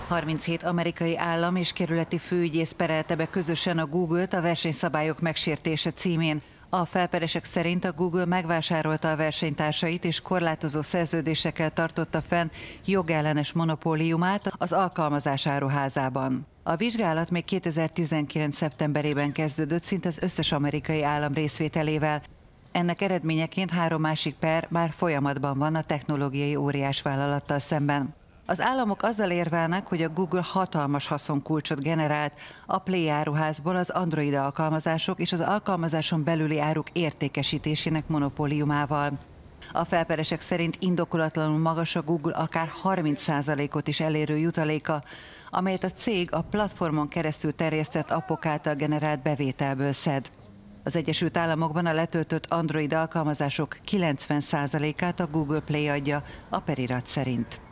37 amerikai állam és kerületi főügyész perelte be közösen a Google-t a versenyszabályok megsértése címén. A felperesek szerint a Google megvásárolta a versenytársait és korlátozó szerződésekkel tartotta fenn jogellenes monopóliumát az alkalmazás áruházában. A vizsgálat még 2019. szeptemberében kezdődött, szinte az összes amerikai állam részvételével. Ennek eredményeként 3 másik per már folyamatban van a technológiai óriásvállalattal szemben. Az államok azzal érvelnek, hogy a Google hatalmas haszonkulcsot generált a Play áruházból az Android alkalmazások és az alkalmazáson belüli áruk értékesítésének monopóliumával. A felperesek szerint indokolatlanul magas a Google akár 30%-ot is elérő jutaléka, amelyet a cég a platformon keresztül terjesztett appok által generált bevételből szed. Az Egyesült Államokban a letöltött Android alkalmazások 90%-át a Google Play adja a perirat szerint.